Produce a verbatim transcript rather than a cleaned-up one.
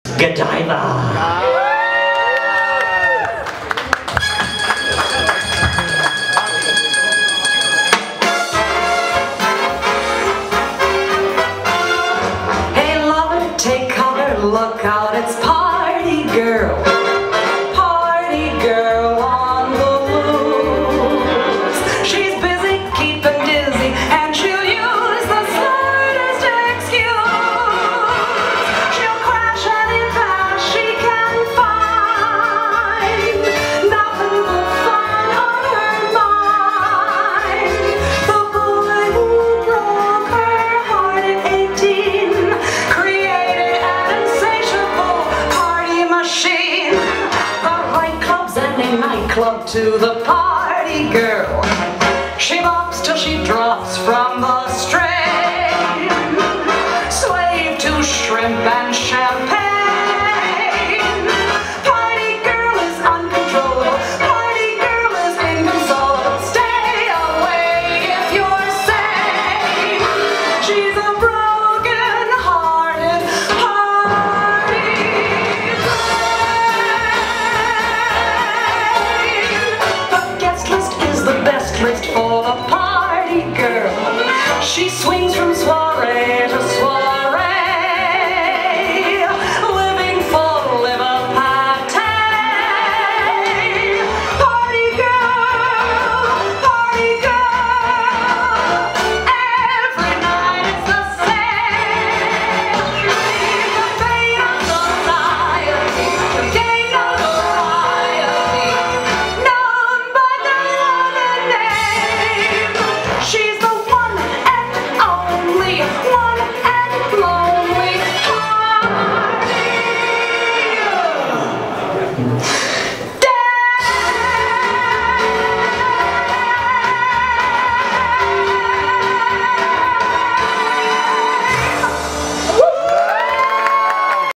GoDiva. Take cover, look out, it's party girl. Party girl on the loose. She's busy, keeping dizzy, and she'll use the slightest excuse. She'll crash any path she can find. Nothing but fun on her mind. The boy who broke her heart at eighteen nightclub to the party girl. She bops till she drops from the string. Slave to shrimp